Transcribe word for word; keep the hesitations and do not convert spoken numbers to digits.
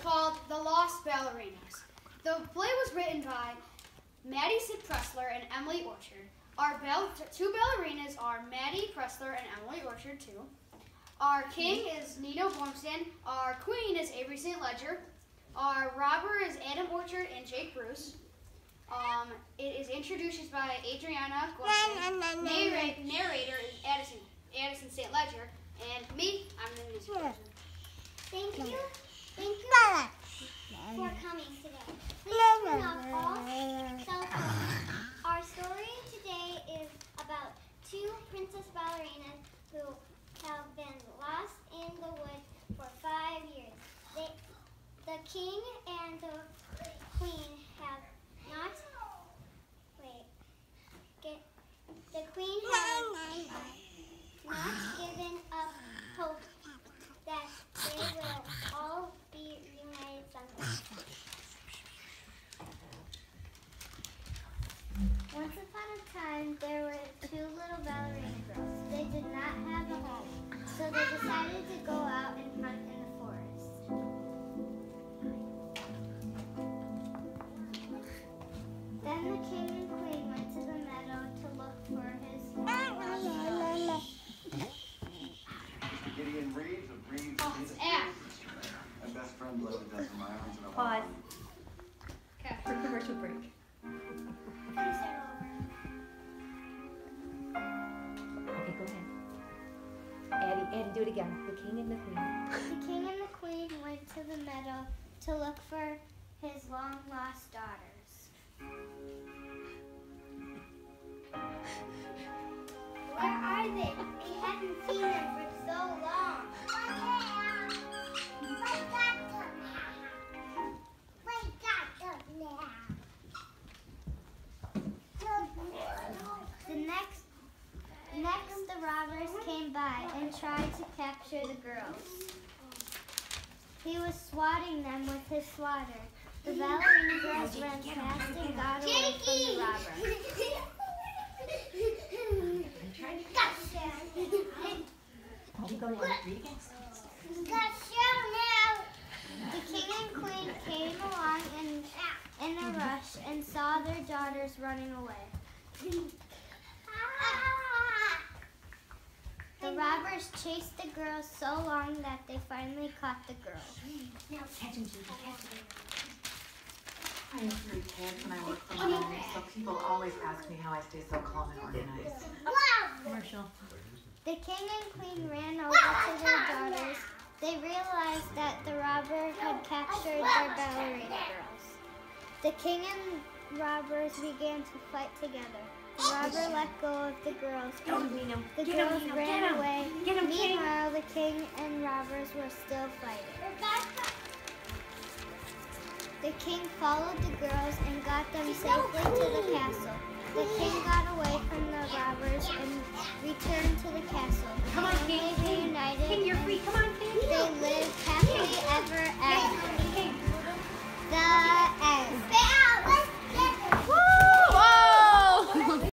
called The Lost Ballerinas. The play was written by Maddie Sid Pressler and Emily Orchard. Our bell two ballerinas are Maddie Pressler and Emily Orchard too. Our king is Nino Blomstein. Our queen is Avery Saint Ledger. Our robber is Adam Orchard and Jake Bruce. Um, it is introduced by Adriana Gosling. Narrator, narrator is Addison, Addison Saint Ledger. And me, I'm the music person. Thank you. Thank you for coming today. Please turn off all cell phones. Our story today is about two princess ballerinas who have been lost in the woods for five years. They, the king and the queen have not, wait, get, the queen has not given up hope that they will all be reunited someday. Once upon a time, there were two little ballerina girls. They did not have a home, so they decided to go out and hunt in the forest. Then the king and queen went to the meadow to look for his home. Gideon Reeves of Reeves Oh, it's Ash. My best friend lives in Desert Islands. And Pause. Okay. For commercial break. Can you start over? Okay, go ahead. Addie, Addie, do it again. The king and the queen. The king and the queen went to the meadow to look for his long-lost daughters. Where are they? We haven't seen them for so long. We got them now. We got them now. The next, next the robbers came by and tried to capture the girls. He was swatting them with his swatter. The ballerina girls ran fast and got away from the robber. Okay, go ahead. Read again. The king and queen came along in, in a rush and saw their daughters running away. The robbers chased the girls so long that they finally caught the girls. Catch him, Judy. Catch him. I have three kids and I work from home, so people always ask me how I stay so calm and organized. Commercial. The king and queen ran over to their daughters. They realized that the robber had captured their ballerina girls. The king and robbers began to fight together. The robber let go of the girls, and the Get 'em, girls get 'em, ran get 'em. away. Get 'em, king. Meanwhile, the king and robbers were still fighting. The king followed the girls and got them safely to the castle. The king got away from the robbers and returned to the castle. Come on, king. They reunited. King, you're